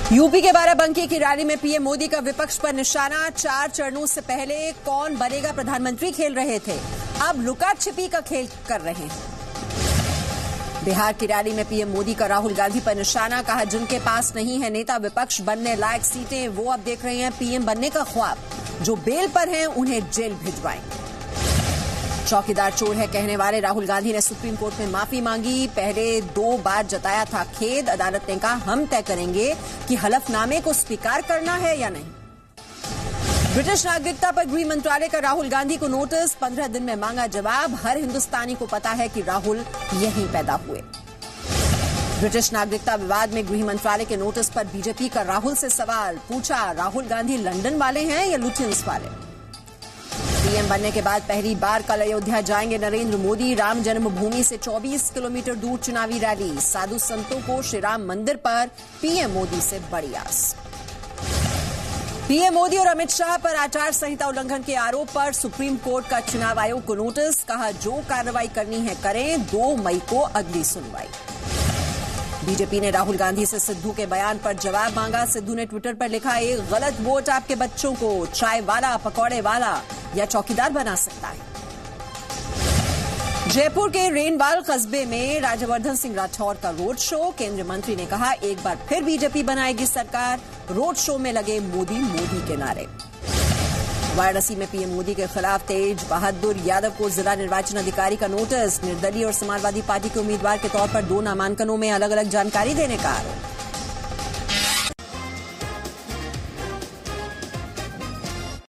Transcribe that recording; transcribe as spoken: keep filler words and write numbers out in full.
UP के बाराबंकी की rally में पीएम मोदी का विपक्ष पर निशाना। चार चरणों से पहले कौन बनेगा प्रधानमंत्री खेल रहे थे, अब लुका छिपी का खेल कर रहे हैं। बिहार की रैली में पीएम मोदी का राहुल गांधी पर निशाना। कहा, जिनके पास नहीं है नेता विपक्ष बनने लायक सीटें, वो अब देख रहे हैं पीएम बनने का ख्वाब। जो बेल पर हैं उन्हें जेल भिजवाएंगे। चौकीदार चोर है कहने वाले राहुल गांधी ने सुप्रीम कोर्ट में माफी मांगी। पहले दो बार जताया था खेद। अदालत ने कहा, हम तय करेंगे कि हलफनामे को स्वीकार करना है या नहीं। ब्रिटिश नागरिकता पर गृह मंत्रालय का राहुल गांधी को नोटिस। पंद्रह दिन में मांगा जवाब। हर हिंदुस्तानी को पता है कि राहुल यहीं पैदा हुए। ब्रिटिश नागरिकता विवाद में गृह मंत्रालय के नोटिस पर बीजेपी का राहुल से सवाल पूछा, राहुल गांधी लंदन वाले हैं या लुटियंस वाले। पीएम बनने के बाद पहली बार कल अयोध्या जाएंगे नरेंद्र मोदी। राम जन्मभूमि से चौबीस किलोमीटर दूर चुनावी रैली। साधु संतों को श्री राम मंदिर पर पीएम मोदी से बड़ी आस। पीएम मोदी और अमित शाह पर आचार संहिता उल्लंघन के आरोप पर सुप्रीम कोर्ट का चुनाव आयोग को नोटिस। कहा, जो कार्रवाई करनी है करें। दो मई को अगली सुनवाई। बीजेपी ने राहुल गांधी से सिद्धू के बयान पर जवाब मांगा। सिद्धू ने ट्विटर पर लिखा, एक गलत वोट आपके बच्चों को चाय वाला, पकौड़े वाला या चौकीदार बना सकता है। जयपुर के रेनवाल कस्बे में राज्यवर्धन सिंह राठौर का रोड शो। केंद्रीय मंत्री ने कहा, एक बार फिर बीजेपी बनाएगी सरकार। रोड शो में लगे मोदी मोदी के नारे। वाराणसी में पीएम मोदी के खिलाफ तेज बहादुर यादव को जिला निर्वाचन अधिकारी का नोटिस। निर्दलीय और समाजवादी पार्टी के उम्मीदवार के तौर पर दो नामांकनों में अलग अलग जानकारी देने का आरोप।